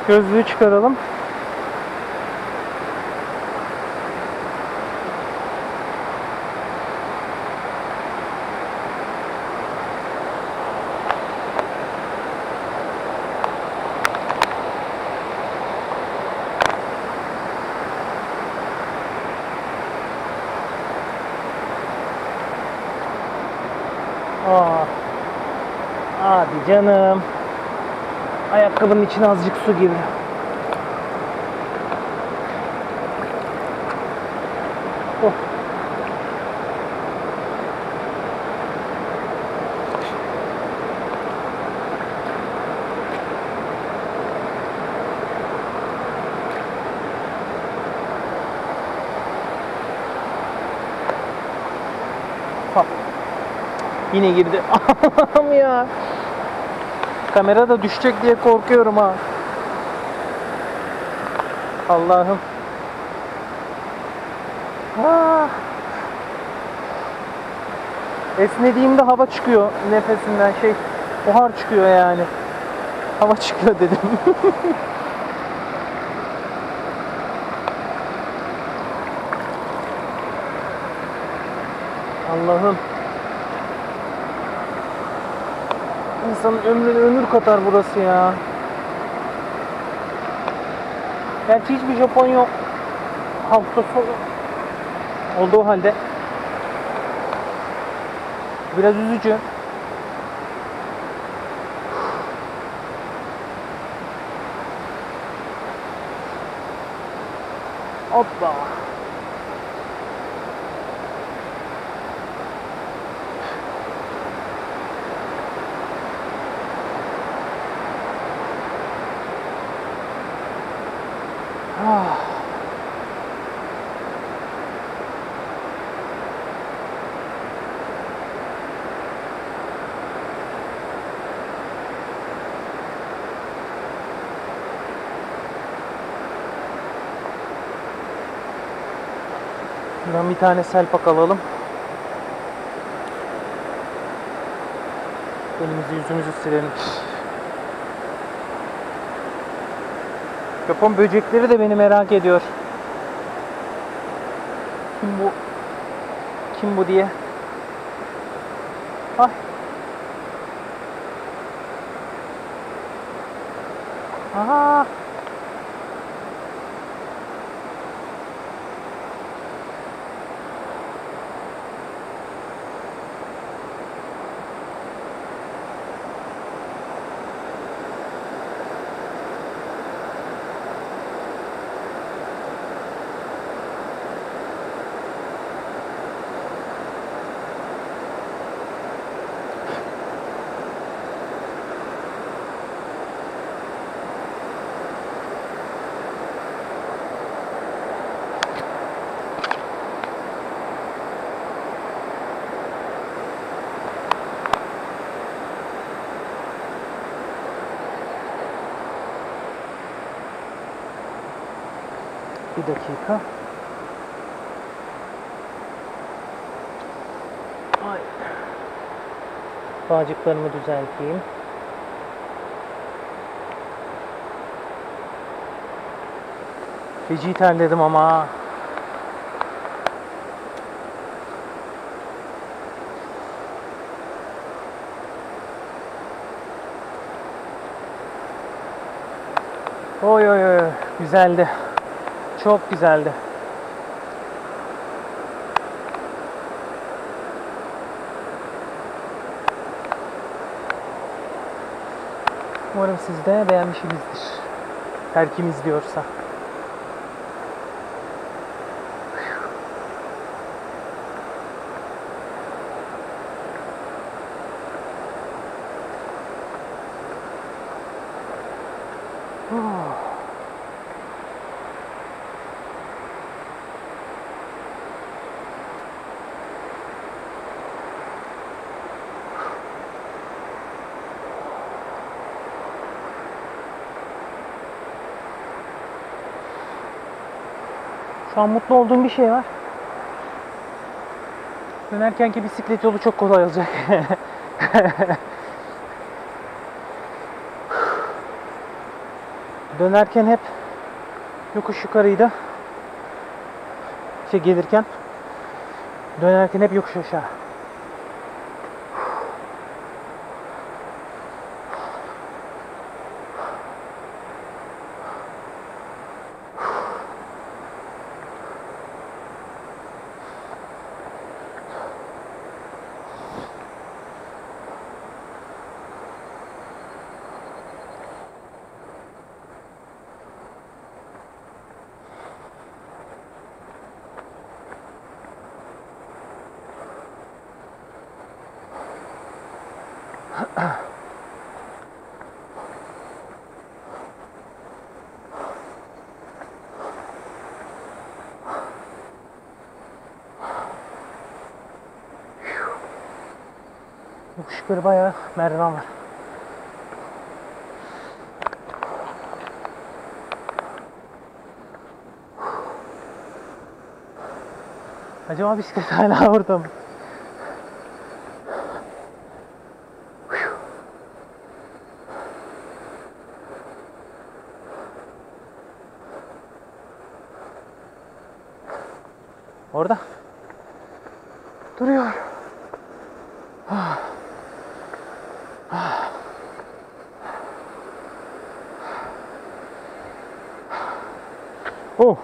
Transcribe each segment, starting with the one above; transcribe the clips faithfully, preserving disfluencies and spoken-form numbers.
Gözlüğü çıkaralım. Aa, hadi canım. Ayakkabının içine azıcık su girdi. Oh. Ha. Yine girdi. Allah'ım ya. Kamera da düşecek diye korkuyorum ha. Allah'ım. Ah. Esnediğimde hava çıkıyor nefesimden, şey, buhar çıkıyor yani. Hava çıkıyor dedim. Allah'ım. İnsanın ömrüne ömür katar burası ya. Gerçi hiçbir Japonya hafta sonu olduğu halde biraz üzücü. Hoppa. Ah. Şuradan bir tane selpak alalım. Elimizi yüzümüzü silelim. Japon böcekleri de beni merak ediyor. Kim bu? Kim bu diye. Ay. Aha. Bir dakika. Ay. Bağcıklarımı düzelteyim. Feci terledim ama. Oy oy oy. Güzeldi. Çok güzeldi. Umarım siz de beğenmişsinizdir. Her kim izliyorsa. Şu an mutlu olduğum bir şey var. Dönerkenki bisiklet yolu çok kolay olacak. Dönerken hep yokuş yukarıydı. Şey gelirken dönerken hep yokuş aşağı. Yokuş yukarı bayağı merdiven var. Acaba bisiklet hala orada mı? Orada. Duruyor. Oh.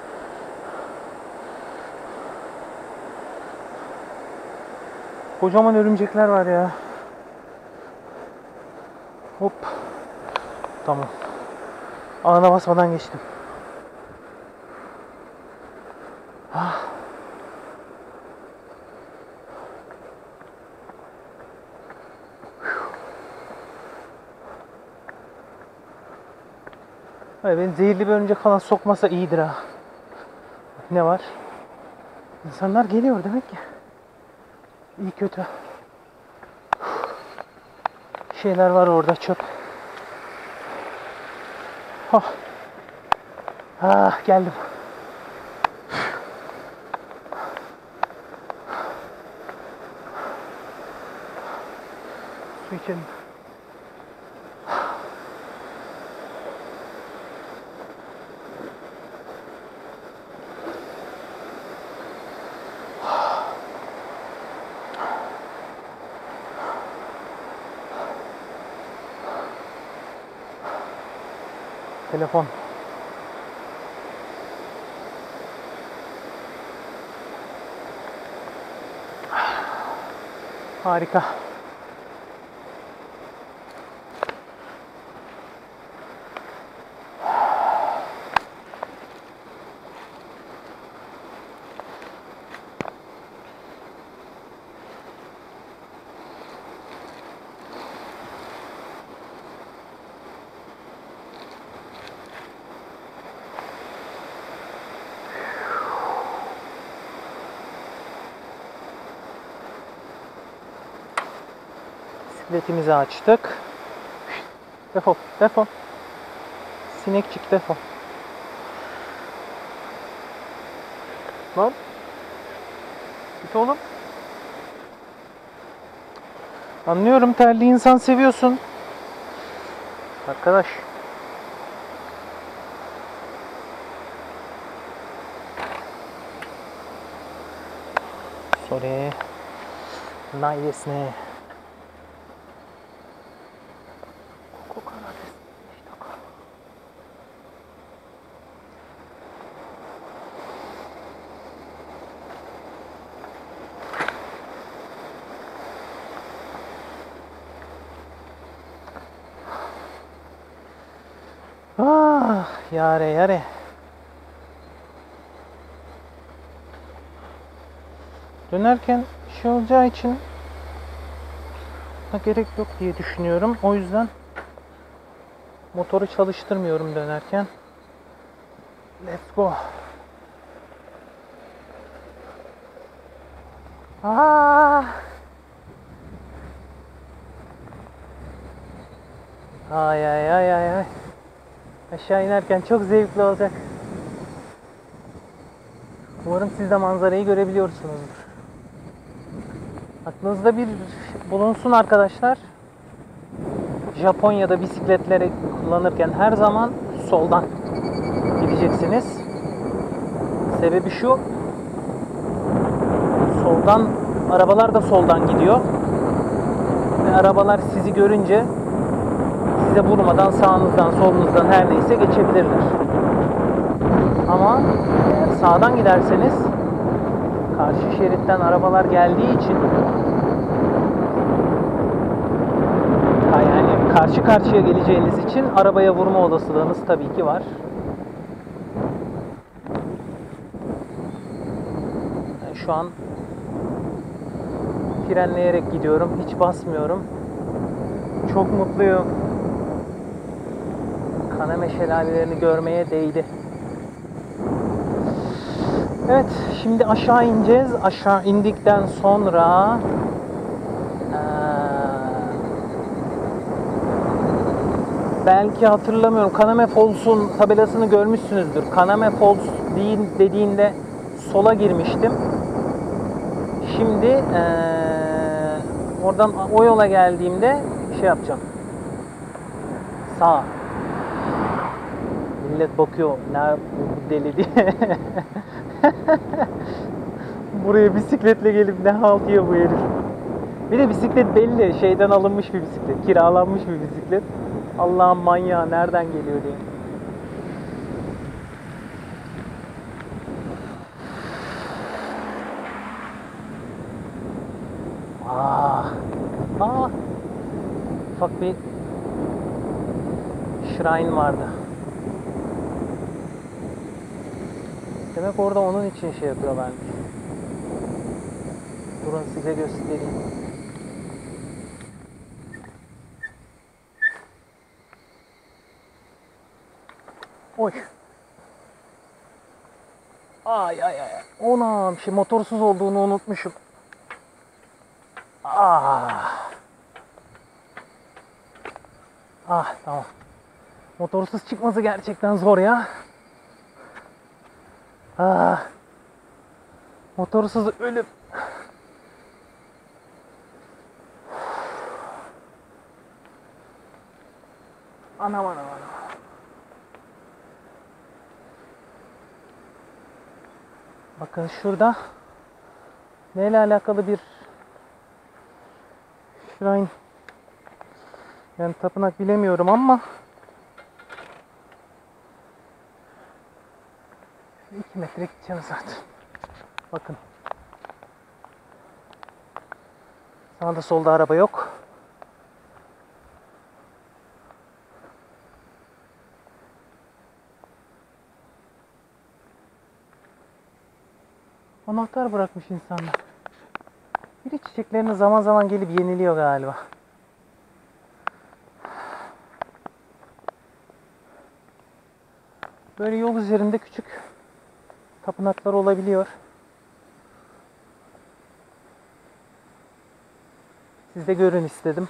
Kocaman örümcekler var ya. Hop. Tamam. Ağına basmadan geçtim. Ah. Hayır, beni zehirli bir örümcek falan sokmasa iyidir ha. Ne var? İnsanlar geliyor demek ki. İyi kötü. Şeyler var orada, çöp. Oh. Ah, geldim. Su içelim. Telefon. Harika. Bisikletimizi açtık. Defol, defol. Sinekçik defol. Lan. Git oğlum. Anlıyorum, terli insan seviyorsun. Arkadaş. Sorry. Nice. Ah, yare yare. Dönerken şey olacağı için gerek yok diye düşünüyorum. O yüzden motoru çalıştırmıyorum dönerken. Let's go. Ah. Ay ay ay ay ay. Aşağı inerken çok zevkli olacak. Umarım siz de manzarayı görebiliyorsunuzdur. Aklınızda bir bulunsun arkadaşlar. Japonya'da bisikletleri kullanırken her zaman soldan gideceksiniz. Sebebi şu. Soldan arabalar da soldan gidiyor. Ve arabalar sizi görünce size vurmadan sağınızdan solunuzdan her neyse geçebilirler. Ama eğer sağdan giderseniz karşı şeritten arabalar geldiği için yani karşı karşıya geleceğiniz için arabaya vurma olasılığınız tabii ki var. Yani şu an frenleyerek gidiyorum. Hiç basmıyorum. Çok mutluyum. Kaneme şelalelerini görmeye değdi. Evet, şimdi aşağı ineceğiz. Aşağı indikten sonra ee, belki hatırlamıyorum. Kaname Falls'un tabelasını görmüşsünüzdür. Kaname Falls dediğinde sola girmiştim. Şimdi ee, oradan o yola geldiğimde şey yapacağım. Sağ. Millet bakıyor ne bu deli diye. Buraya bisikletle gelip ne halt yiyor bu herif. Bir de bisiklet belli şeyden alınmış bir bisiklet. Kiralanmış bir bisiklet. Allah'ın manyağı nereden geliyor diye. Ah. Ah. Ufak bir shrine vardı. Demek orada onun için şey yapıyorlarmış. Durun size göstereyim. Oy. Ay ay ay. Ona bir şey motorsuz olduğunu unutmuşum. Ah. Ah tamam. Motorsuz çıkması gerçekten zor ya. Ah. Motorsuz ölüm. Anam anam anam. Bakın şurada neyle alakalı bir shrine, yani tapınak bilemiyorum ama iki metre gideceğim zaten. Bakın. Sağda solda araba yok. Anahtar bırakmış insanlar. Biri çiçeklerini zaman zaman gelip yeniliyor galiba. Böyle yol üzerinde küçük tapınaklar olabiliyor. Siz de görün istedim.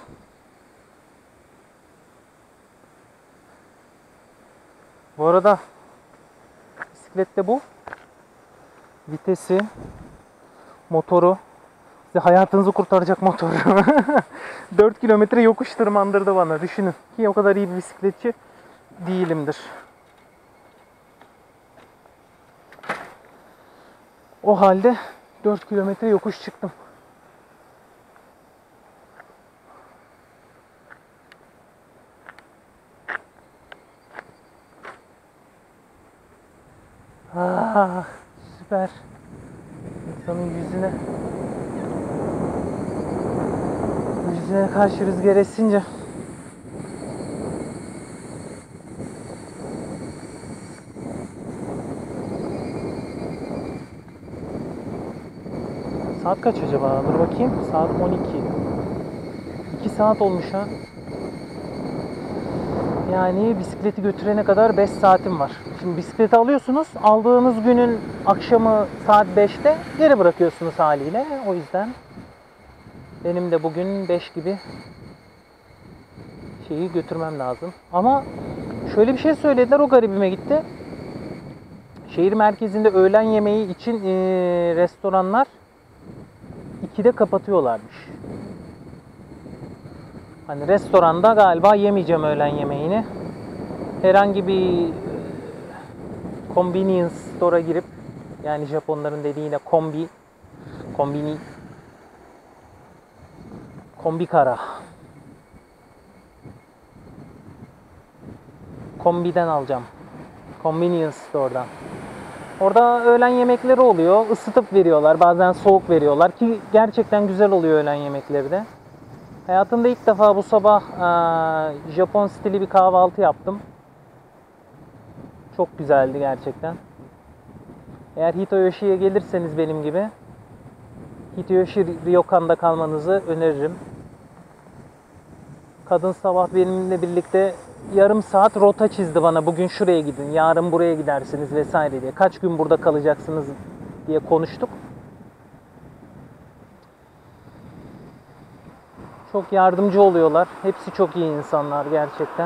Bu arada bisiklette bu. Vitesi, motoru, size hayatınızı kurtaracak motoru. dört kilometre yokuş tırmandırdı bana. Düşünün ki o kadar iyi bir bisikletçi değilimdir. O halde dört kilometre yokuş çıktım. Ah, süper. İnsanın yüzüne yüzüne karşı rüzgar esince saat kaç acaba? Dur bakayım. Saat on iki. iki saat olmuş ha. Yani bisikleti götürene kadar beş saatim var. Şimdi bisikleti alıyorsunuz. Aldığınız günün akşamı saat beşte geri bırakıyorsunuz haliyle. O yüzden benim de bugün beş gibi şeyi götürmem lazım. Ama şöyle bir şey söylediler, o garibime gitti. Şehir merkezinde öğlen yemeği için e, restoranlar ikide kapatıyorlarmış. Hani restoranda galiba yemeyeceğim öğlen yemeğini. herhangi bir e, convenience store'a girip, yani Japonların dediğiyle kombi, kombini, kombi kara, kombiden alacağım. Convenience store'dan. Orada öğlen yemekleri oluyor. Isıtıp veriyorlar. Bazen soğuk veriyorlar ki gerçekten güzel oluyor öğlen yemekleri de. Hayatımda ilk defa bu sabah e, Japon stili bir kahvaltı yaptım. Çok güzeldi gerçekten. Eğer Hitoyoshi'ye gelirseniz benim gibi, Hitoyoshi Ryokan'da kalmanızı öneririm. Kadın sabah benimle birlikte yarım saat rota çizdi bana. Bugün şuraya gidin, yarın buraya gidersiniz vesaire diye. Kaç gün burada kalacaksınız diye konuştuk. Çok yardımcı oluyorlar. Hepsi çok iyi insanlar gerçekten.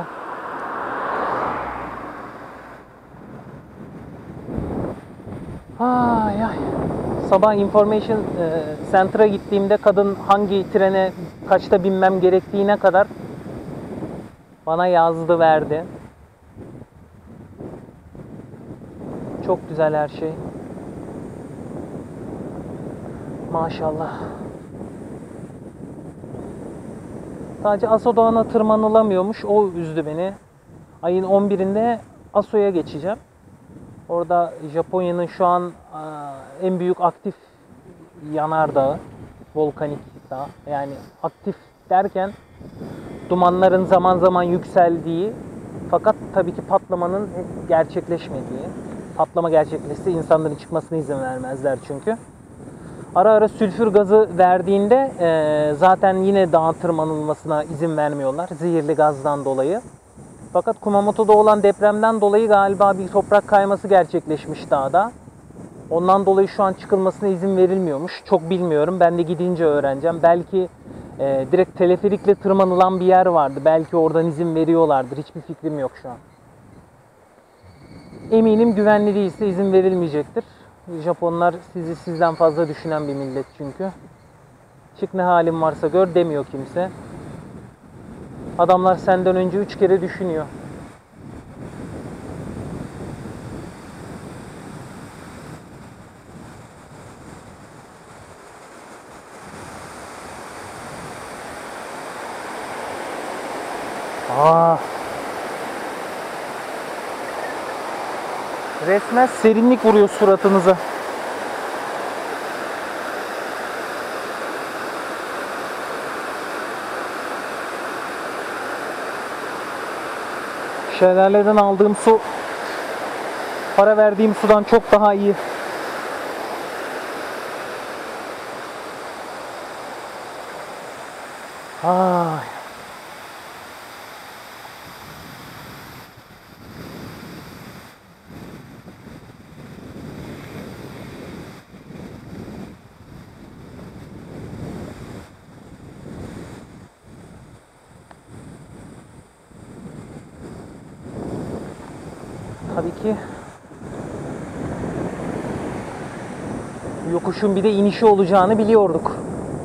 Ay ay. Sabah Information Center'a gittiğimde kadın hangi trene kaçta binmem gerektiğine kadar bana yazdı, verdi. Çok güzel her şey. Maşallah. Sadece Aso Dağı'na tırmanılamıyormuş. O üzdü beni. Ayın on birinde Aso'ya geçeceğim. Orada Japonya'nın şu an en büyük aktif yanardağı, volkanik dağ. Yani aktif derken dumanların zaman zaman yükseldiği, fakat tabii ki patlamanın gerçekleşmediği. Patlama gerçekleşse insanların çıkmasına izin vermezler çünkü. Ara ara sülfür gazı verdiğinde e, zaten yine dağa tırmanılmasına izin vermiyorlar zehirli gazdan dolayı. Fakat Kumamoto'da olan depremden dolayı galiba bir toprak kayması gerçekleşmiş dağda. Ondan dolayı şu an çıkılmasına izin verilmiyormuş. Çok bilmiyorum. Ben de gidince öğreneceğim. Belki e, direkt teleferikle tırmanılan bir yer vardı. Belki oradan izin veriyorlardır. Hiçbir fikrim yok şu an. Eminim güvenli değilse izin verilmeyecektir. Japonlar sizi sizden fazla düşünen bir millet çünkü. Çık ne halin varsa gör demiyor kimse. Adamlar senden önce üç kere düşünüyor. Aa. Resmen serinlik vuruyor suratınıza. Şelaleden aldığım su para verdiğim sudan çok daha iyi. Ay. Tabii ki yokuşun bir de inişi olacağını biliyorduk.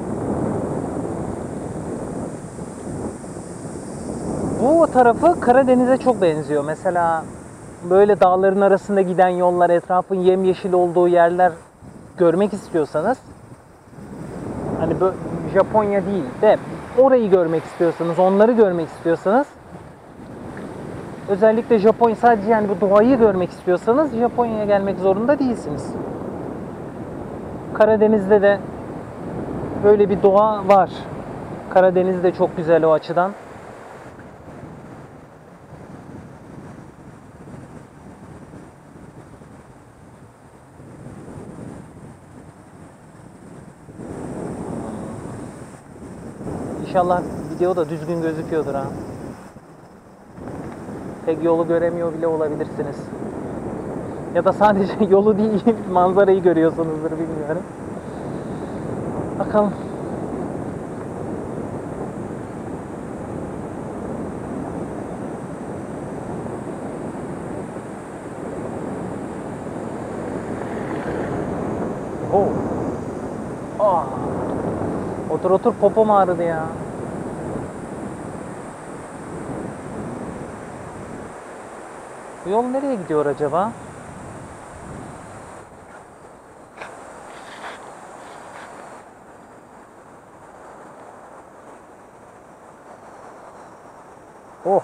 Bu tarafı Karadeniz'e çok benziyor. Mesela böyle dağların arasında giden yollar, etrafın yemyeşil olduğu yerler görmek istiyorsanız, hani böyle Japonya değil de orayı görmek istiyorsanız, onları görmek istiyorsanız, özellikle Japonya, sadece yani bu doğayı görmek istiyorsanız Japonya'ya gelmek zorunda değilsiniz. Karadeniz'de de böyle bir doğa var. Karadeniz de çok güzel o açıdan. İnşallah videoda düzgün gözüküyordur ha. Pek yolu göremiyor bile olabilirsiniz. Ya da sadece yolu değil, manzarayı görüyorsunuzdur, bilmiyorum. Bakalım. Oh. Oh. Otur otur, popom ağrıdı ya. Bu yol nereye gidiyor acaba? Oh.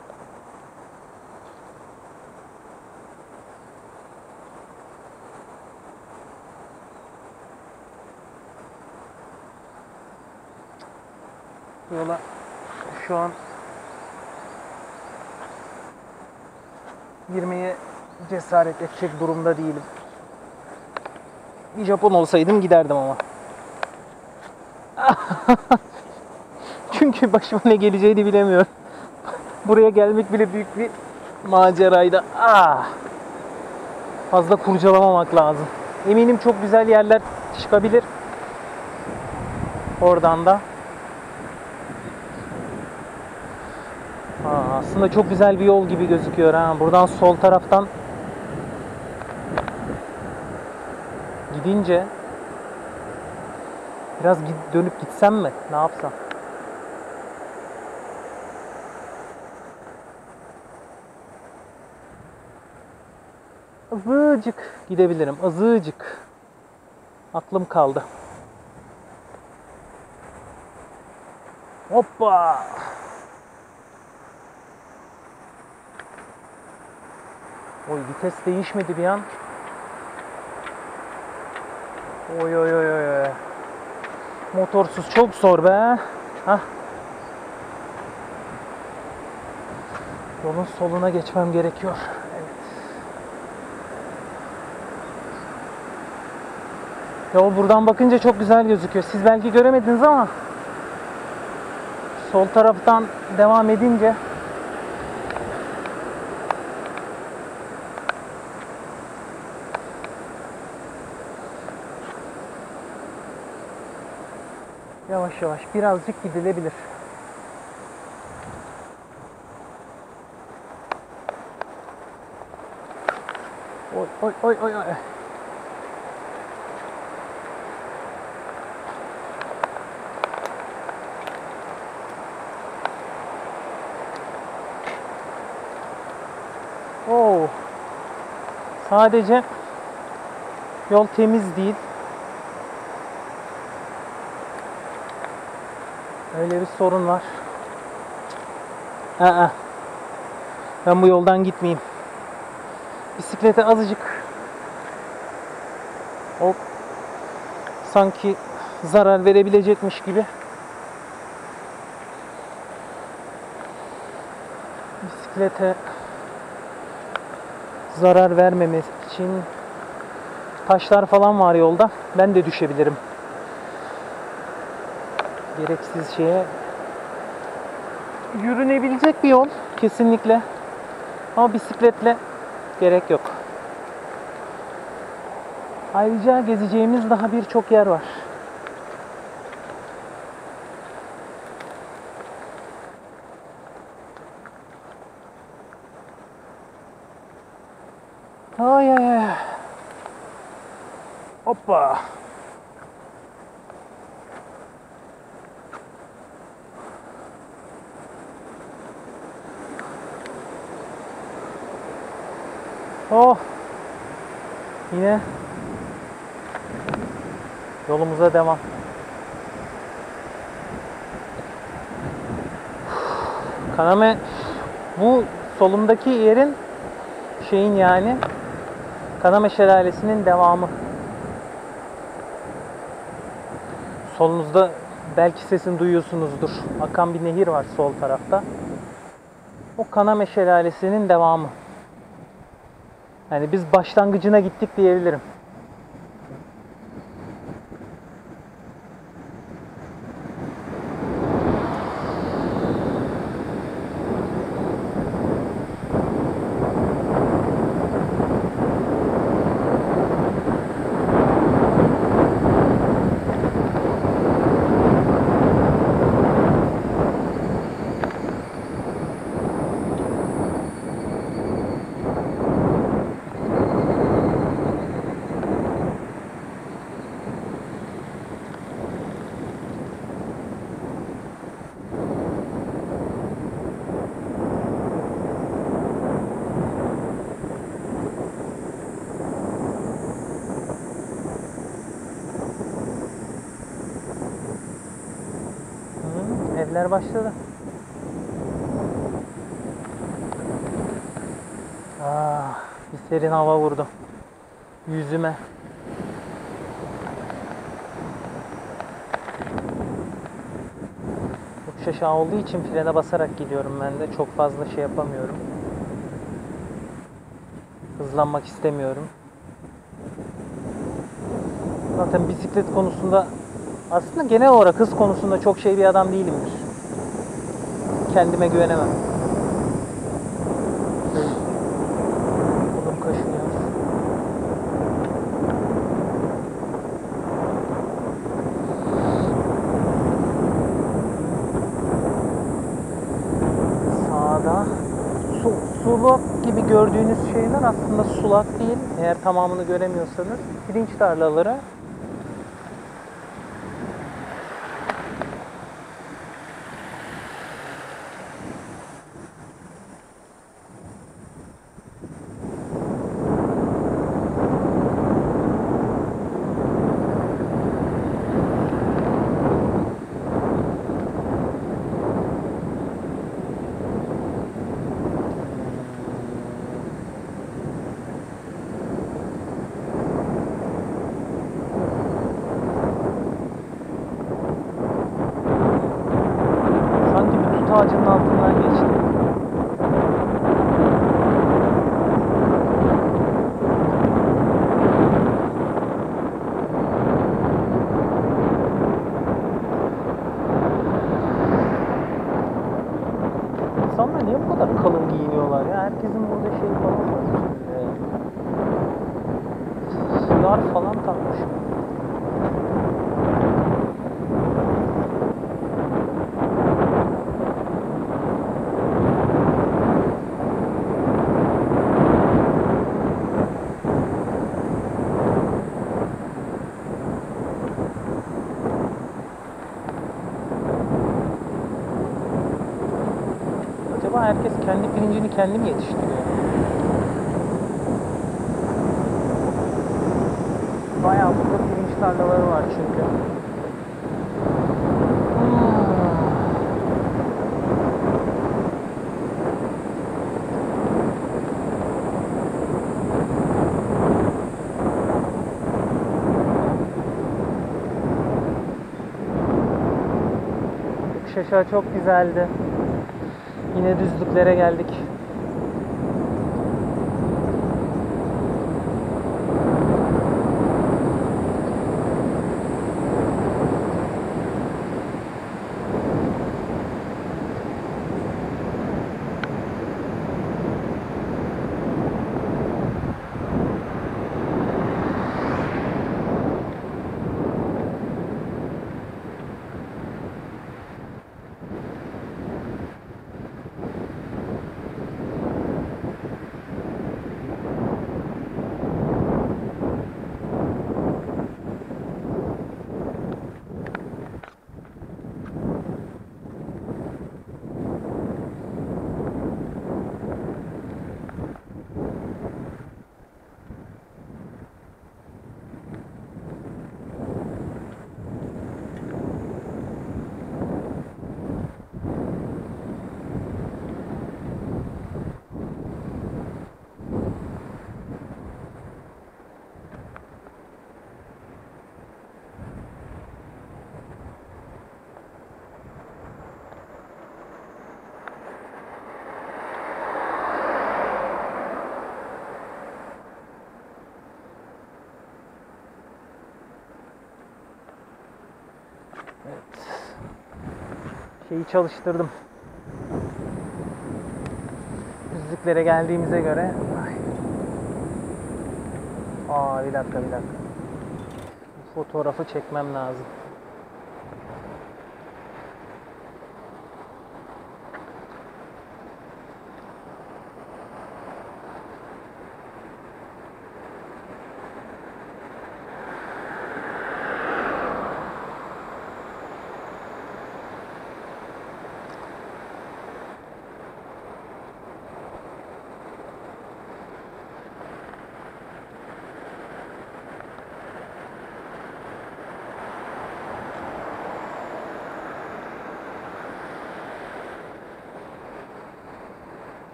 Yola şu an girmeye cesaret edecek durumda değilim. Bir Japon olsaydım giderdim ama. Çünkü başıma ne geleceğini bilemiyorum. Buraya gelmek bile büyük bir maceraydı. Ah! Fazla kurcalamamak lazım. Eminim çok güzel yerler çıkabilir. Oradan da. Aa, aslında çok güzel bir yol gibi gözüküyor ha. Buradan sol taraftan gidince biraz dönüp gitsem mi? Ne yapsam? Azıcık gidebilirim. Azıcık. Aklım kaldı. Hoppa! Oy, vites değişmedi bir an. Oy oy oy oy. Motorsuz çok zor be. Hah. Yolun soluna geçmem gerekiyor. Evet. Yol buradan bakınca çok güzel gözüküyor. Siz belki göremediniz ama sol taraftan devam edince yavaş yavaş birazcık gidilebilir. Oy oy oy oy oy. Oo. Sadece yol temiz değil. Öyle bir sorun var. Aa, ben bu yoldan gitmeyeyim. Bisiklete azıcık o sanki zarar verebilecekmiş gibi bisiklete zarar vermemesi için taşlar falan var yolda. Ben de düşebilirim. Gereksiz şeye yürünebilecek bir yol kesinlikle. Ama bisikletle gerek yok. Ayrıca gezeceğimiz daha birçok yer var. Ay ay ay. Hoppa. Oh. Yine yolumuza devam. Kaname, bu solumdaki yerin şeyin yani Kaname Şelalesi'nin devamı. Solunuzda belki sesini duyuyorsunuzdur. Akan bir nehir var sol tarafta. O Kaname Şelalesi'nin devamı. Yani biz başlangıcına gittik diyebilirim. Evler başladı. Ah, bir serin hava vurdu yüzüme. Yokuş aşağı olduğu için frene basarak gidiyorum ben de. Çok fazla şey yapamıyorum. Hızlanmak istemiyorum. Zaten bisiklet konusunda aslında genel olarak hız konusunda çok şey bir adam değilimdir. Kendime güvenemem. Kolum kaşınıyor. Sağda su, sulak gibi gördüğünüz şeyler aslında sulak değil. Eğer tamamını göremiyorsanız pirinç tarlaları. Sanki bir tut ağacının altından geçti. İnsanlar niye bu kadar kalın giyiniyorlar ya? Herkesin burada şey falan var. Ee, fular falan takmış. Acaba herkes kendi pirincini kendi mi yetiştiriyor? Bayağı burada pirinç tarlaları var çünkü. Yokuş aşağı çok güzeldi. Yine düzlüklere geldik. Evet. Şeyi çalıştırdım. Düzlüklere geldiğimize göre. Ay. Aa bir dakika bir dakika. Fotoğrafı çekmem lazım.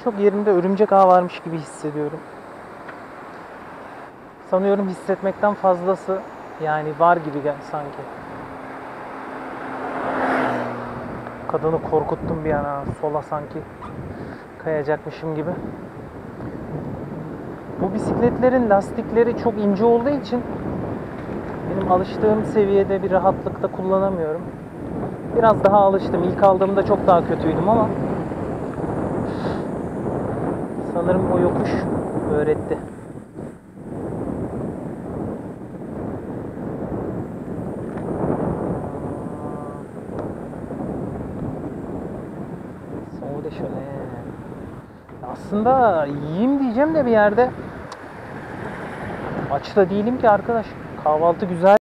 Çok yerimde örümcek ağı varmış gibi hissediyorum. Sanıyorum hissetmekten fazlası yani var gibi gel sanki. Kadını korkuttum bir ana, sola sanki kayacakmışım gibi. Bu bisikletlerin lastikleri çok ince olduğu için benim alıştığım seviyede bir rahatlıkta kullanamıyorum. Biraz daha alıştım. İlk aldığımda çok daha kötüydüm ama sanırım o yokuş öğretti. Sonra şöyle. Aslında yiyeyim diyeceğim de bir yerde aç da değilim ki arkadaş. Kahvaltı güzel.